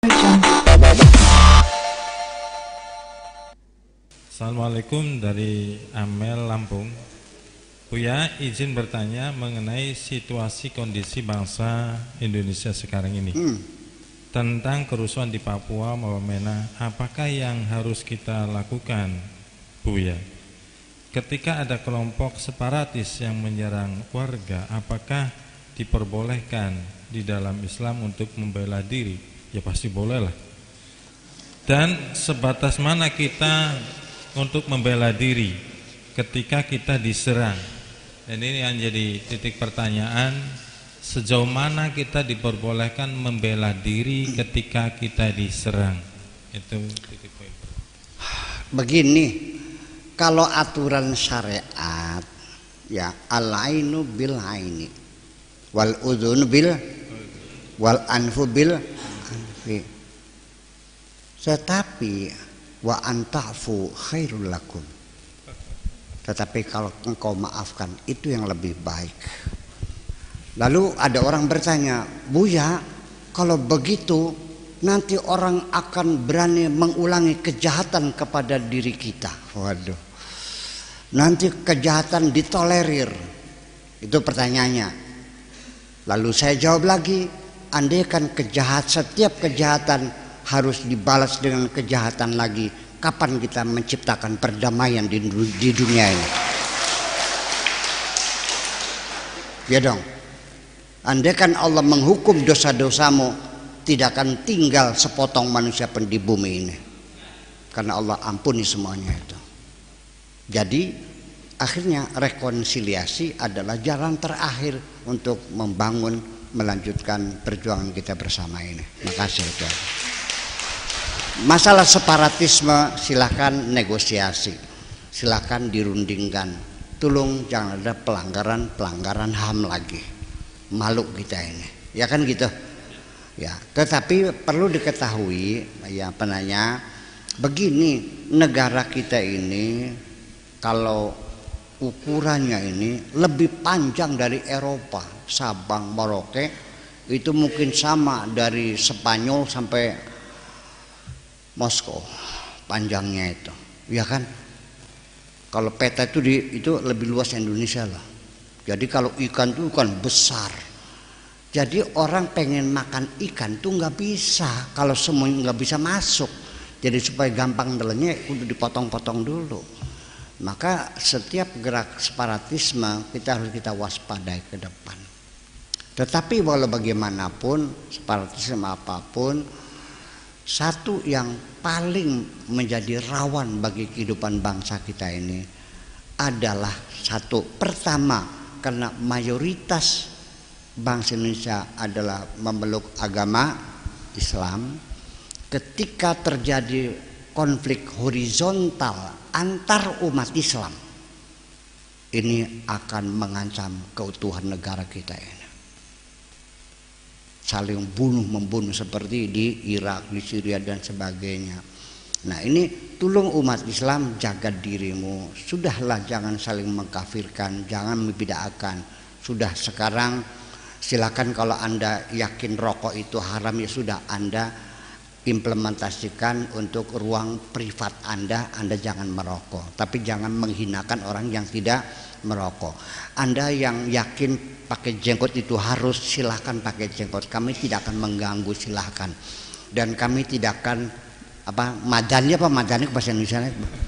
Assalamualaikum dari Amel Lampung. Buya, izin bertanya mengenai situasi kondisi bangsa Indonesia sekarang ini. Tentang kerusuhan di Papua Wamena, apakah yang harus kita lakukan, Buya? Ketika ada kelompok separatis yang menyerang warga, apakah diperbolehkan di dalam Islam untuk membela diri? Ya pasti boleh lah. Dan sebatas mana kita untuk membela diri ketika kita diserang? Dan ini yang jadi titik pertanyaan, sejauh mana kita diperbolehkan membela diri ketika kita diserang? Itu titik poin. Begini, kalau aturan syariat ya al-ainu bil aini wal udhun bil wal anfu bil anfi. Tetapi wa anta'fu khairul lakum. Tetapi kalau engkau maafkan itu yang lebih baik. Lalu ada orang bertanya, Buya, kalau begitu nanti orang akan berani mengulangi kejahatan kepada diri kita. Waduh, nanti kejahatan ditolerir. Itu pertanyaannya. Lalu saya jawab lagi, andaikan setiap kejahatan harus dibalas dengan kejahatan lagi, kapan kita menciptakan perdamaian di dunia ini? Ya dong. Andaikan Allah menghukum dosa-dosamu, tidak akan tinggal sepotong manusia pun di bumi ini, karena Allah ampuni semuanya itu. Jadi akhirnya rekonsiliasi adalah jalan terakhir untuk membangun, melanjutkan perjuangan kita bersama ini. Makasih. Masalah separatisme silakan negosiasi, silakan dirundingkan. Tolong jangan ada pelanggaran HAM lagi. Malu kita ini, ya kan gitu. Ya, tetapi perlu diketahui ya penanya, begini, negara kita ini kalau ukurannya ini lebih panjang dari Eropa. Sabang, Merauke itu mungkin sama dari Spanyol sampai Moskow panjangnya itu, ya kan? Kalau peta itu lebih luas Indonesia lah. Jadi kalau ikan itu kan besar. Jadi orang pengen makan ikan tuh nggak bisa kalau semuanya nggak bisa masuk. Jadi supaya gampang nelennya udah dipotong-potong dulu. Maka setiap gerak separatisme kita harus waspadai ke depan. Tetapi walau bagaimanapun separatisme apapun, satu yang paling menjadi rawan bagi kehidupan bangsa kita ini adalah satu, pertama karena mayoritas bangsa Indonesia adalah memeluk agama Islam. Ketika terjadi konflik horizontal antar umat Islam, ini akan mengancam keutuhan negara kita ini. Saling membunuh seperti di Irak, di Syria dan sebagainya. Nah ini tolong umat Islam jaga dirimu. Sudahlah jangan saling mengkafirkan, jangan membedakan. Sudah sekarang silakan kalau Anda yakin rokok itu haram, ya sudah Anda implementasikan untuk ruang privat Anda jangan merokok. Tapi jangan menghinakan orang yang tidak merokok. Anda yang yakin pakai jenggot itu harus, silahkan pakai jenggot. Kami tidak akan mengganggu, silahkan. Dan kami tidak akan madani bahasa Indonesia?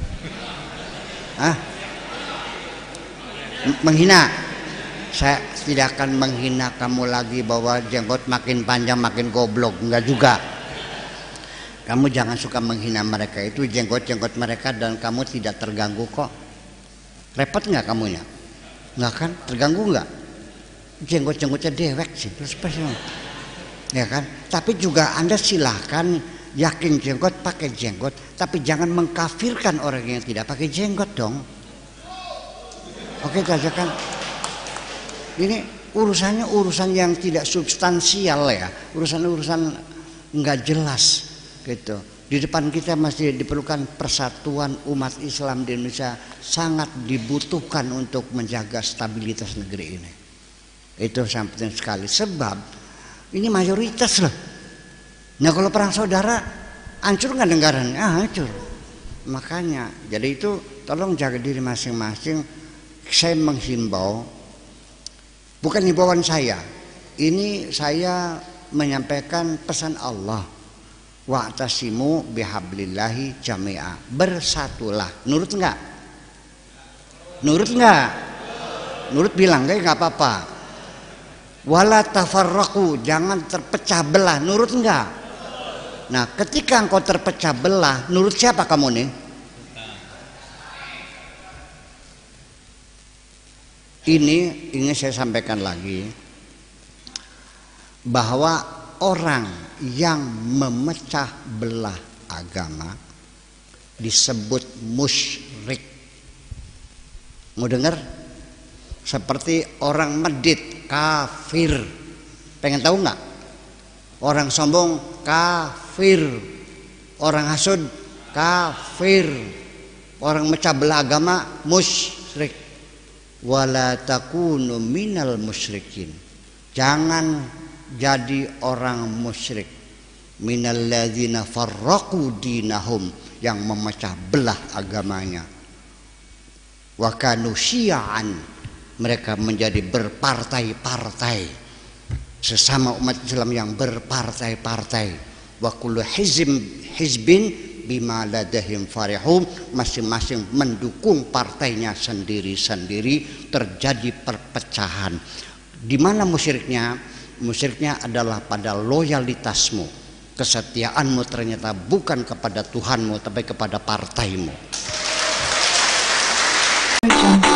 Menghina. Saya tidak akan menghina kamu lagi bahwa jenggot makin panjang makin goblok, enggak juga. Kamu jangan suka menghina mereka, itu jenggot mereka dan kamu tidak terganggu kok. Repot nggak kamunya? Nggak kan? Terganggu nggak? Jenggot-jenggotnya dewek sih, terus ya kan? Tapi juga Anda silahkan yakin jenggot pakai jenggot, tapi jangan mengkafirkan orang yang tidak pakai jenggot dong. Oke, saja kan? Ini urusannya urusan yang tidak substansial ya, urusan nggak jelas gitu. Di depan kita masih diperlukan persatuan umat Islam di Indonesia, sangat dibutuhkan untuk menjaga stabilitas negeri ini. Itu sangat penting sekali, sebab ini mayoritas loh. Nah kalau perang saudara, hancur nggak negaranya? Hancur. Makanya, jadi itu tolong jaga diri masing-masing. Saya menghimbau, bukan himbauan saya. Ini saya menyampaikan pesan Allah. Wa'tasimu bihablillahi jami'a. Bersatulah. Nurut enggak? Nurut enggak? Nurut bilang enggak apa-apa. Wala tafarraqu, jangan terpecah belah. Nurut enggak? Nah, ketika engkau terpecah belah, nurut siapa kamu nih? Ini ingin saya sampaikan lagi, bahwa orang yang memecah belah agama disebut musyrik. Mau dengar? Seperti orang medit, kafir. Pengen tahu nggak? Orang sombong, kafir. Orang hasud, kafir. Orang mecah belah agama, musyrik. Wala takunu minal musyrikin. Jangan jadi orang musyrik. Minal ladzina farraqu dinahum, yang memecah belah agamanya. Wa kanu syi'an, mereka menjadi berpartai-partai, sesama umat Islam yang berpartai-partai. Wa kullu hizbin bima ladahim farihum, masing-masing mendukung partainya sendiri-sendiri, terjadi perpecahan. Di mana musyriknya? Musyriknya adalah pada loyalitasmu, kesetiaanmu ternyata bukan kepada Tuhanmu tapi kepada partaimu.